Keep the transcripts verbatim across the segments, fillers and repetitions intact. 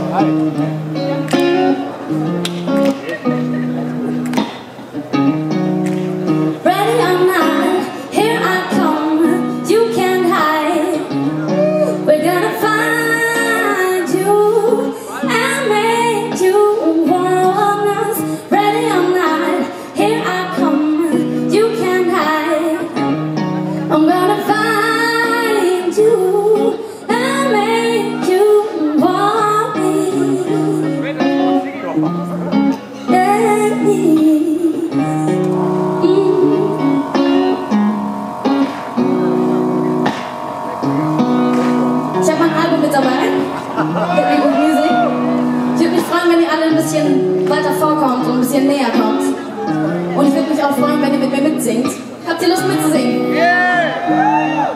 Weiter vorkommt und ein bisschen näher kommt. Und ich würde mich auch freuen, wenn ihr mit mir mitsingt. Habt ihr Lust mitzusingen? Yeah!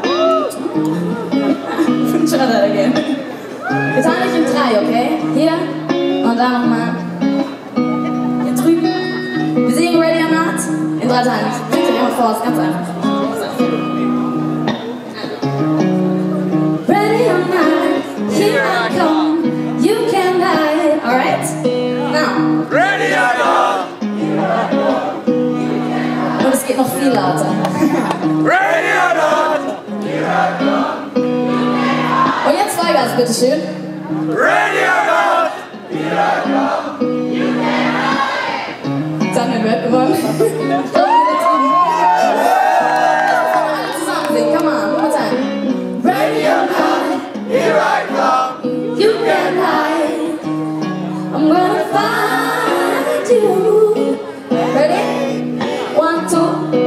Try that again. Wir teilen euch in drei, okay? Hier und da nochmal. Hier drüben. Wir singen Ready or Not in drei Teilen. Singt euch immer vor, ist ganz einfach. Ready or not, here I come. You can hide, alright? Now. Ready or not! Und es geht noch viel lauter. Ready or not! Und jetzt Vollgas, bitteschön. Ready or not! Jetzt haben wir einen Rap gewonnen. Alle zusammen singen, come on, one more time. Ready or not, Here I come! you can hide. I'm gonna find you. Ready? One, two.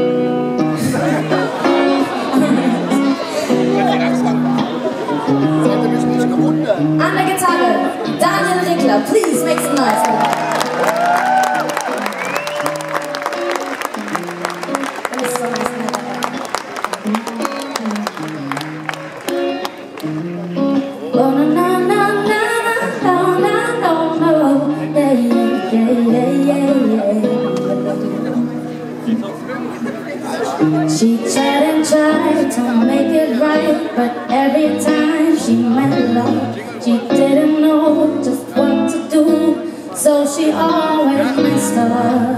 An der Gitarre, Daniel Rickler, please make some noise. That is so nice. Oh, no, no, no, no, no, no, no, no, yeah, yeah, yeah, yeah. She tried and tried to make it right, but every time she made love, she didn't know just what to do, so she always messed up.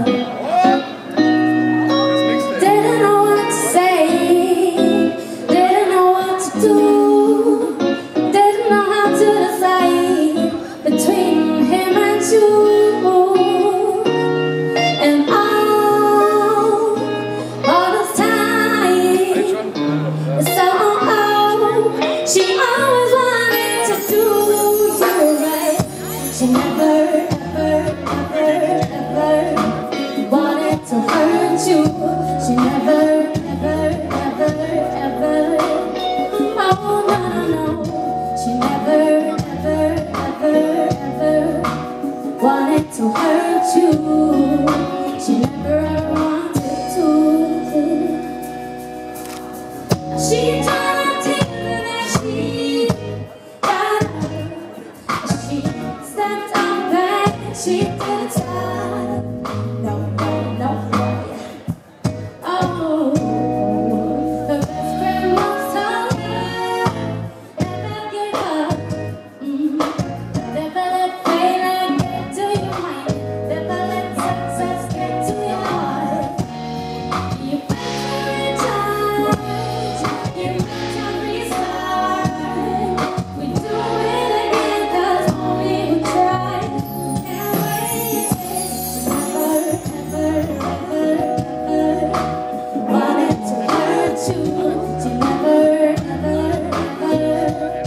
Didn't know what to say, didn't know what to do, didn't know how to decide between him and you. And all, all this time, so she always wanted to do you right. She never, ever, ever, ever wanted to hurt you. She never, ever, ever, ever, oh no, no, no. She never, ever, ever, ever wanted to hurt you. She never ever wanted to. She tried to She stepped on back, she didn't stop. No, no, no. Oh, her best friend was told her, never give up. Mm. Never let failure get to your mind. Never let success get to your heart. You better recharge. You better restart. We do it again, 'cause only we try. Can't wait. Never, ever, ever, ever wanted to hurt you. She never, ever, ever.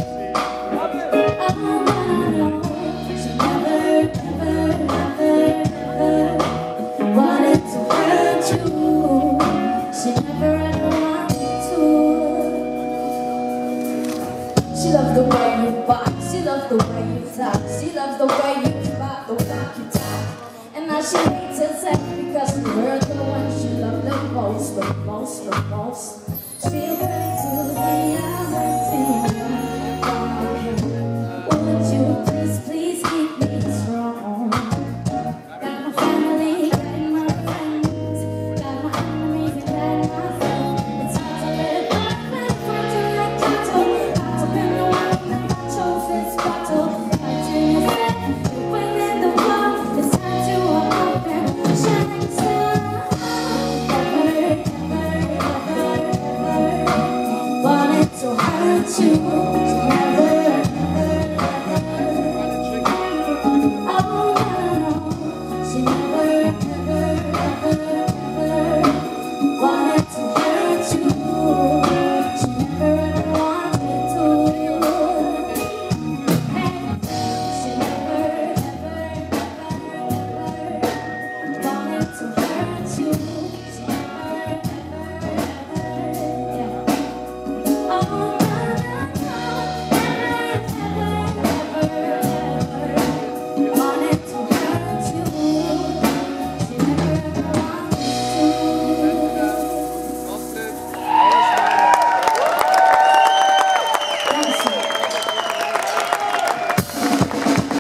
Oh no, no, she never, ever, ever, ever wanted to hurt you. She never ever wanted to. She loves the way you walk, she loves the way you talk, she loves the way you walk, the way you talk. And now she hates herself because she heard the one she loved the most, the most, the most. She'll bring to the end.